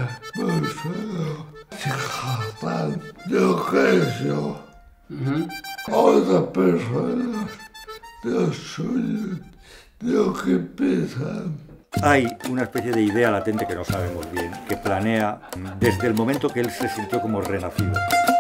personas se jactan de lo que es yo. Otras personas de suyo, de lo que piensan. Hay una especie de idea latente que no sabemos bien, que planea desde el momento que él se sintió como renacido.